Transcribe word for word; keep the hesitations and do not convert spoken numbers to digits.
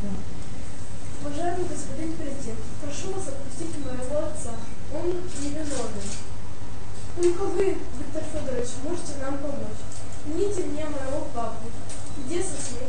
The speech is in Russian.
Уважаемый господин президент, прошу вас отпустить моего отца. Он невиновен. Только вы, Виктор Федорович, можете нам помочь. Верните мне моего папу. Где со смертью?